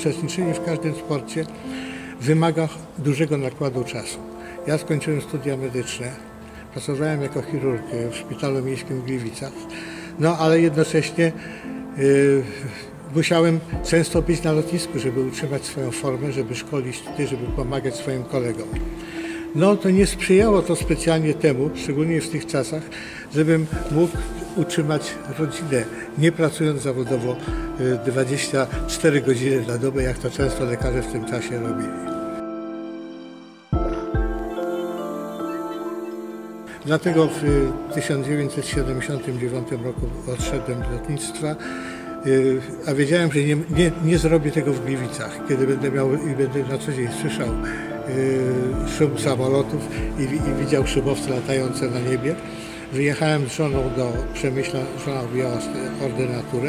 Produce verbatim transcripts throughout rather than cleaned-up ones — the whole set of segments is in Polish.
uczestniczenie w każdym sporcie wymaga dużego nakładu czasu. Ja skończyłem studia medyczne, pracowałem jako chirurg w Szpitalu Miejskim w Gliwicach, no ale jednocześnie yy, musiałem często być na lotnisku, żeby utrzymać swoją formę, żeby szkolić tutaj, żeby pomagać swoim kolegom. No to nie sprzyjało to specjalnie temu, szczególnie w tych czasach, żebym mógł utrzymać rodzinę, nie pracując zawodowo dwadzieścia cztery godziny na dobę, jak to często lekarze w tym czasie robili. Dlatego w tysiąc dziewięćset siedemdziesiątym dziewiątym roku odszedłem z lotnictwa, a wiedziałem, że nie, nie, nie zrobię tego w Gliwicach, kiedy będę miał i będę na co dzień słyszał szum samolotów i, i widział szybowce latające na niebie. Wyjechałem z żoną do Przemyśla, żona wyjęła ordynaturę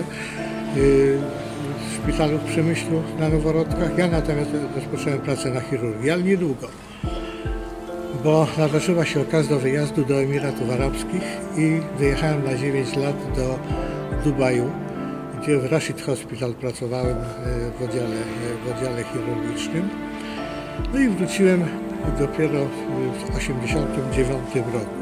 w szpitalu w Przemyślu na Noworodkach. Ja natomiast rozpocząłem pracę na chirurgii, ale niedługo, bo nadarzyła się okazja do wyjazdu do Emiratów Arabskich i wyjechałem na dziewięć lat do Dubaju, gdzie w Rashid Hospital pracowałem w oddziale, w oddziale chirurgicznym. No i wróciłem dopiero w tysiąc dziewięćset osiemdziesiątym dziewiątym roku.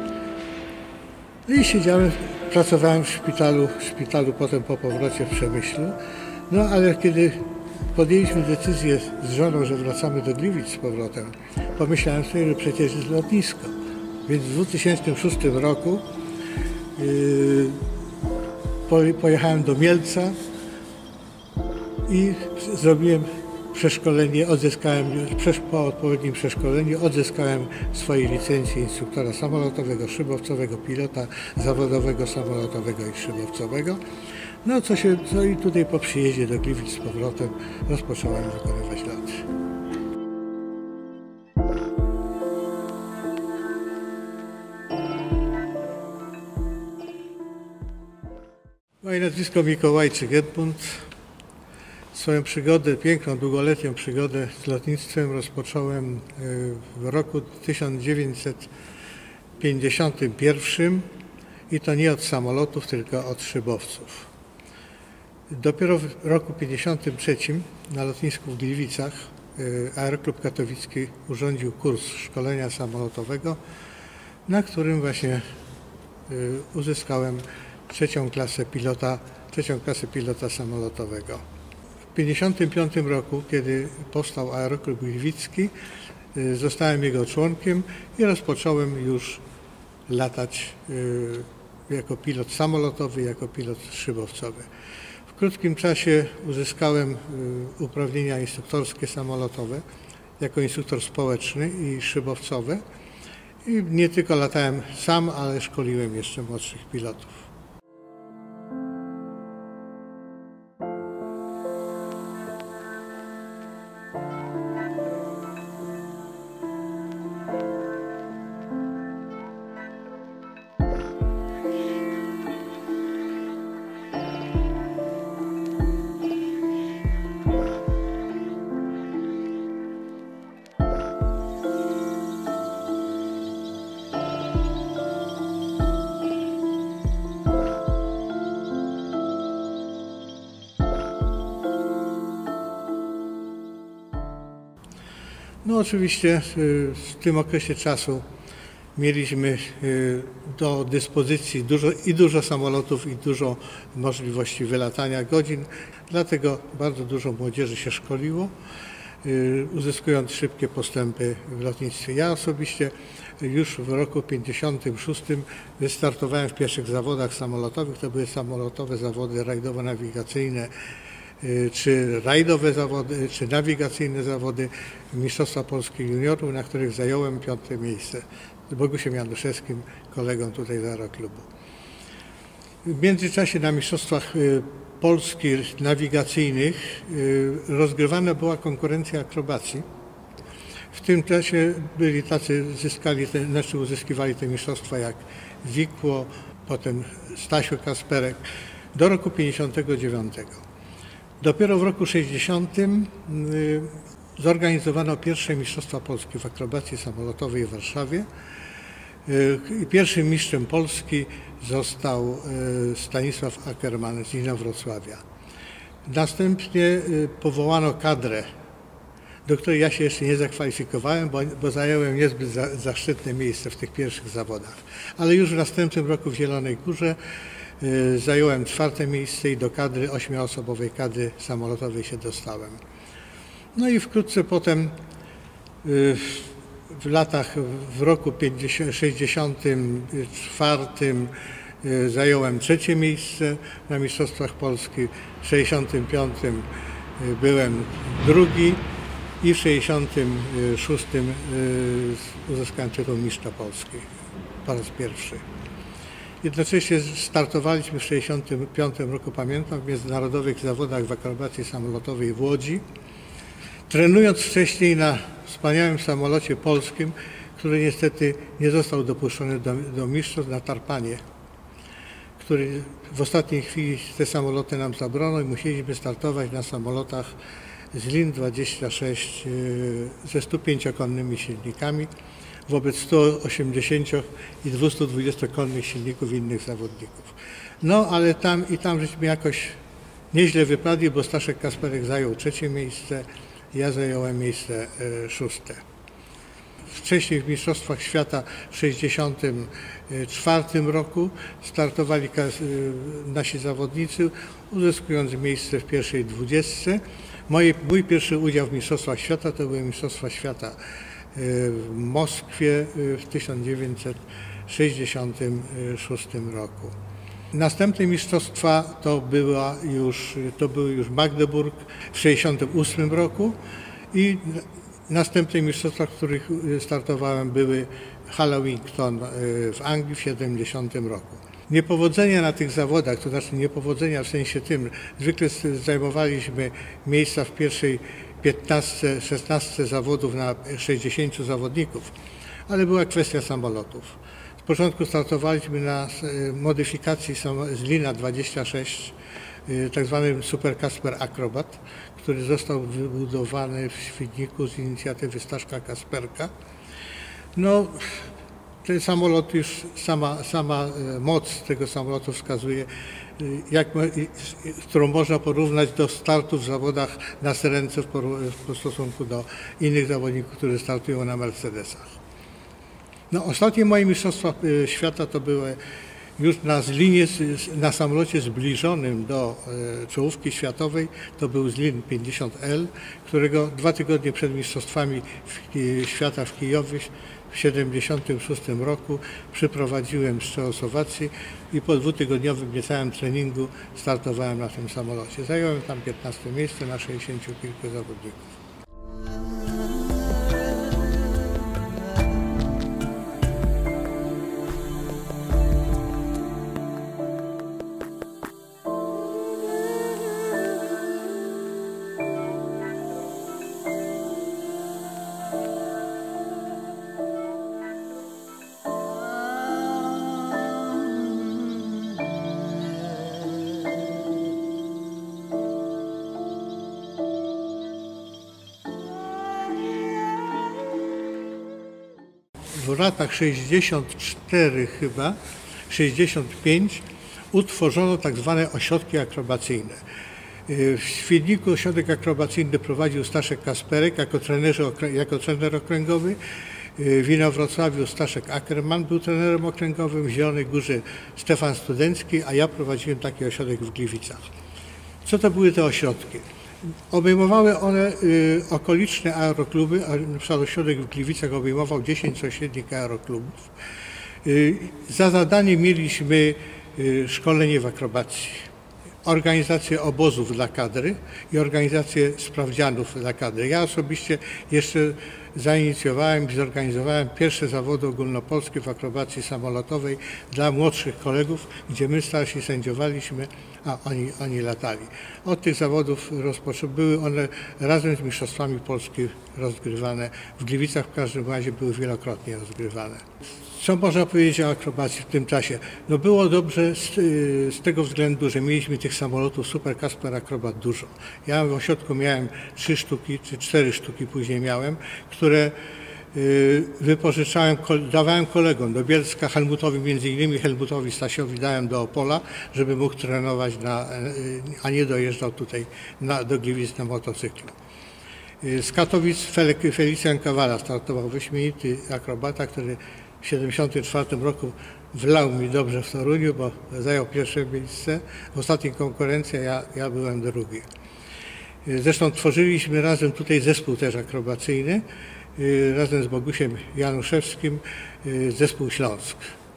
No i siedziałem, pracowałem w szpitalu, w szpitalu potem po powrocie w Przemyślu. No ale kiedy podjęliśmy decyzję z żoną, że wracamy do Gliwic z powrotem, pomyślałem sobie, że przecież jest lotnisko. Więc w dwa tysiące szóstym roku yy, pojechałem do Mielca i zrobiłem przeszkolenie, odzyskałem, po odpowiednim przeszkoleniu odzyskałem swoje licencje instruktora samolotowego, szybowcowego, pilota zawodowego samolotowego i szybowcowego. No co się, co i tutaj po przyjeździe do Gliwic z powrotem rozpocząłem wykonywać loty. Moje nazwisko Mikołajczyk Edmund. Swoją przygodę, piękną, długoletnią przygodę z lotnictwem rozpocząłem w roku tysiąc dziewięćset pięćdziesiątym pierwszym i to nie od samolotów, tylko od szybowców. Dopiero w roku tysiąc dziewięćset pięćdziesiątym trzecim na lotnisku w Gliwicach Aeroklub Katowicki urządził kurs szkolenia samolotowego, na którym właśnie uzyskałem trzecią klasę pilota, trzecią klasę pilota samolotowego. W tysiąc dziewięćset pięćdziesiątym piątym roku, kiedy powstał Aeroklub Gliwicki, zostałem jego członkiem i rozpocząłem już latać jako pilot samolotowy, jako pilot szybowcowy. W krótkim czasie uzyskałem uprawnienia instruktorskie samolotowe, jako instruktor społeczny i szybowcowy. I nie tylko latałem sam, ale szkoliłem jeszcze młodszych pilotów. No oczywiście w tym okresie czasu mieliśmy do dyspozycji dużo, i dużo samolotów, i dużo możliwości wylatania godzin, dlatego bardzo dużo młodzieży się szkoliło, uzyskując szybkie postępy w lotnictwie. Ja osobiście już w roku pięćdziesiątym szóstym wystartowałem w pierwszych zawodach samolotowych. To były samolotowe zawody rajdowo-nawigacyjne, czy rajdowe zawody, czy nawigacyjne zawody Mistrzostwa Polski Juniorów, na których zająłem piąte miejsce z Bogusiem Januszewskim, kolegą tutaj z Aeroklubu. W międzyczasie na Mistrzostwach Polski nawigacyjnych rozgrywana była konkurencja akrobacji. W tym czasie byli tacy, zyskali te, znaczy uzyskiwali te mistrzostwa jak Wikło, potem Stasiu Kasperek, do roku pięćdziesiątego dziewiątego. Dopiero w roku sześćdziesiątym zorganizowano pierwsze Mistrzostwa Polskie w akrobacji samolotowej w Warszawie. Pierwszym mistrzem Polski został Stanisław Ackerman z Inowrocławia. Następnie powołano kadrę, do której ja się jeszcze nie zakwalifikowałem, bo, bo zająłem niezbyt za, zaszczytne miejsce w tych pierwszych zawodach. Ale już w następnym roku w Zielonej Górze y, zająłem czwarte miejsce i do kadry, ośmioosobowej kadry samolotowej się dostałem. No i wkrótce potem y, w latach, w roku sześćdziesiątym czwartym y, zająłem trzecie miejsce na Mistrzostwach Polski, w sześćdziesiątym piątym y, byłem drugi i w sześćdziesiątym szóstym uzyskałem tytuł mistrza Polski po raz pierwszy. Jednocześnie startowaliśmy w sześćdziesiątym piątym roku, pamiętam, w międzynarodowych zawodach w akrobacji samolotowej w Łodzi, trenując wcześniej na wspaniałym samolocie polskim, który niestety nie został dopuszczony do, do mistrzostw, na tarpanie, który w ostatniej chwili te samoloty nam zabrano i musieliśmy startować na samolotach z lin dwadzieścia sześć ze stu pięciokonnymi silnikami wobec stu osiemdziesięciu i dwustu dwudziestokonnych silników innych zawodników. No ale tam i tam żeśmy jakoś nieźle wypadli, bo Staszek Kasperek zajął trzecie miejsce, ja zająłem miejsce szóste. Wcześniej w Mistrzostwach Świata w sześćdziesiątym czwartym roku startowali nasi zawodnicy, uzyskując miejsce w pierwszej dwudziestce. Moje, mój pierwszy udział w Mistrzostwach Świata to były Mistrzostwa Świata w Moskwie w tysiąc dziewięćset sześćdziesiątym szóstym roku. Następne mistrzostwa to, była już, to były już Magdeburg w sześćdziesiątym ósmym roku i następne mistrzostwa, w których startowałem, były Hallowington w Anglii w siedemdziesiątym roku. Niepowodzenia na tych zawodach, to znaczy niepowodzenia w sensie tym, zwykle zajmowaliśmy miejsca w pierwszej piętnastce, szesnastce zawodów na sześćdziesięciu zawodników, ale była kwestia samolotów. Z początku startowaliśmy na modyfikacji z Lina dwadzieścia sześć, tak zwanym Super Kasper Acrobat, który został wybudowany w Świdniku z inicjatywy Staszka Kasperka. No, ten samolot już, sama, sama moc tego samolotu wskazuje, jak, którą można porównać do startu w zawodach na Syrence w stosunku do innych zawodników, którzy startują na Mercedesach. No, ostatnie moje mistrzostwa świata to były już na linie, na samolocie zbliżonym do czołówki światowej, to był Zlin pięćdziesiąt L, którego dwa tygodnie przed mistrzostwami świata w Kijowie w tysiąc dziewięćset siedemdziesiątym szóstym roku przyprowadziłem z Czechosłowacji i po dwutygodniowym niecałym treningu startowałem na tym samolocie. Zająłem tam piętnaste miejsce na sześćdziesięciu kilku zawodników. W latach sześćdziesiąt cztery chyba, sześćdziesiąt pięć utworzono tak zwane ośrodki akrobacyjne. W Świdniku ośrodek akrobacyjny prowadził Staszek Kasperek jako, jako trener okręgowy. W Inowrocławiu Staszek Ackerman był trenerem okręgowym, w Zielonej Górze Stefan Studencki, a ja prowadziłem taki ośrodek w Gliwicach. Co to były te ośrodki? Obejmowały one y, okoliczne aerokluby, a na przykład ośrodek w Gliwicach obejmował dziesięć sąsiednich aeroklubów. Y, za zadanie mieliśmy y, szkolenie w akrobacji, organizację obozów dla kadry i organizację sprawdzianów dla kadry. Ja osobiście jeszcze zainicjowałem i zorganizowałem pierwsze zawody ogólnopolskie w akrobacji samolotowej dla młodszych kolegów, gdzie my starsi sędziowaliśmy, a oni, oni latali. Od tych zawodów rozpoczęły, były one razem z mistrzostwami Polski rozgrywane. W Gliwicach w każdym razie były wielokrotnie rozgrywane. Co można powiedzieć o akrobacji w tym czasie? No było dobrze z, z tego względu, że mieliśmy tych samolotów Super Kasper Acrobat dużo. Ja w ośrodku miałem trzy sztuki, czy cztery sztuki później miałem, które wypożyczałem, dawałem kolegom do Bielska, Helmutowi, między innymi Helmutowi Stasiowi dałem do Opola, żeby mógł trenować, na, a nie dojeżdżał tutaj na, do Gliwic na motocyklu. Z Katowic Felicjan Kawala startował, wyśmienity akrobata, który w siedemdziesiątym czwartym roku wlał mi dobrze w Toruniu, bo zajął pierwsze miejsce. W ostatniej konkurencji ja, ja byłem drugi. Zresztą tworzyliśmy razem tutaj zespół też akrobacyjny, razem z Bogusiem Januszewskim, zespół Śląsk.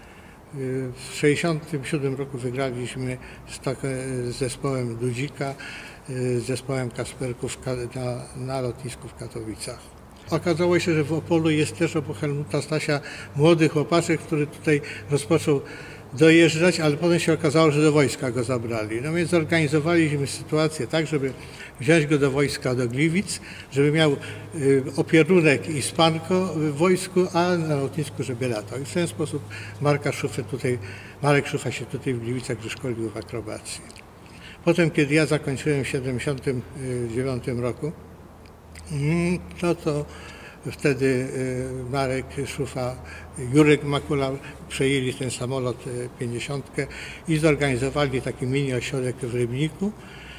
W sześćdziesiątym siódmym roku wygraliśmy z, tak, z zespołem Dudzika, z zespołem Kasperków na, na lotnisku w Katowicach. Okazało się, że w Opolu jest też obok Helmuta Stasia młody chłopaczek, który tutaj rozpoczął dojeżdżać, ale potem się okazało, że do wojska go zabrali. No więc zorganizowaliśmy sytuację tak, żeby wziąć go do wojska, do Gliwic, żeby miał y, opierunek i spanko w wojsku, a na lotnisku, żeby latał. I w ten sposób Marka Szufę tutaj, Marek Szufa się tutaj w Gliwicach wyszkolił w akrobacji. Potem, kiedy ja zakończyłem w siedemdziesiątym dziewiątym roku, no to wtedy Marek Szufa, Jurek Makula przejęli ten samolot pięćdziesiątkę i zorganizowali taki mini ośrodek w Rybniku.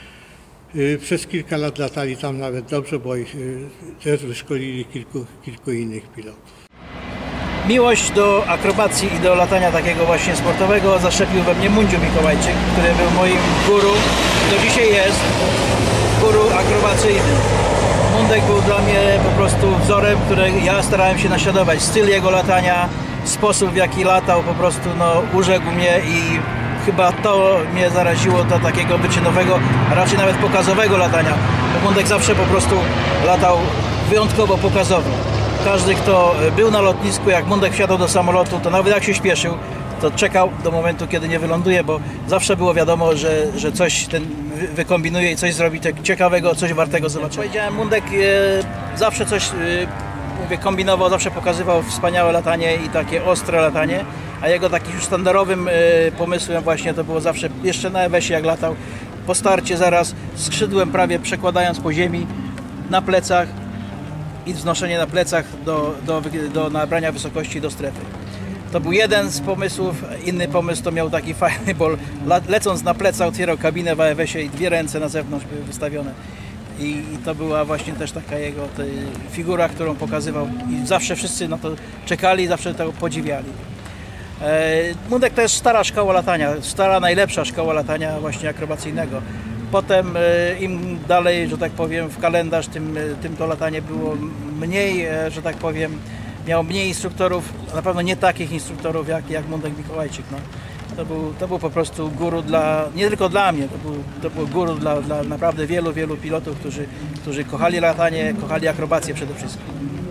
Przez kilka lat latali tam nawet dobrze, bo ich też wyszkolili kilku, kilku innych pilotów. Miłość do akrobacji i do latania takiego właśnie sportowego zaszczepił we mnie Mundziu Mikołajczyk, który był moim guru, do dzisiaj jest guru akrobacyjnym. Mundek był dla mnie po prostu wzorem, który ja starałem się naśladować. Styl jego latania, sposób w jaki latał po prostu no, urzekł mnie i chyba to mnie zaraziło do takiego wyczynowego, a raczej nawet pokazowego latania. Bo Mundek zawsze po prostu latał wyjątkowo pokazowo. Każdy, kto był na lotnisku, jak Mundek wsiadał do samolotu, to nawet jak się śpieszył, to czekał do momentu, kiedy nie wyląduje, bo zawsze było wiadomo, że, że coś ten wykombinuje i coś zrobi ciekawego, coś wartego zobaczenia. Powiedziałem, Mundek e, zawsze coś e, mówię, kombinował, zawsze pokazywał wspaniałe latanie i takie ostre latanie, a jego takim już sztandarowym e, pomysłem właśnie to było zawsze, jeszcze na Ewesie jak latał, po starcie zaraz skrzydłem prawie przekładając po ziemi na plecach i wznoszenie na plecach do, do, do nabrania wysokości do strefy. To był jeden z pomysłów, inny pomysł to miał taki fajny, bo lecąc na pleca otwierał kabinę w A F S-ie i dwie ręce na zewnątrz były wystawione. I, i to była właśnie też taka jego figura, którą pokazywał i zawsze wszyscy na to czekali, zawsze to podziwiali. E, Mundek to jest stara szkoła latania, stara najlepsza szkoła latania właśnie akrobacyjnego. Potem e, im dalej, że tak powiem, w kalendarz, tym, tym to latanie było mniej, e, że tak powiem, miał mniej instruktorów, na pewno nie takich instruktorów jak, jak Mundek Mikołajczyk. No. To, był, to był po prostu guru dla, nie tylko dla mnie, to był, to był guru dla, dla naprawdę wielu, wielu pilotów, którzy, którzy kochali latanie, kochali akrobację przede wszystkim.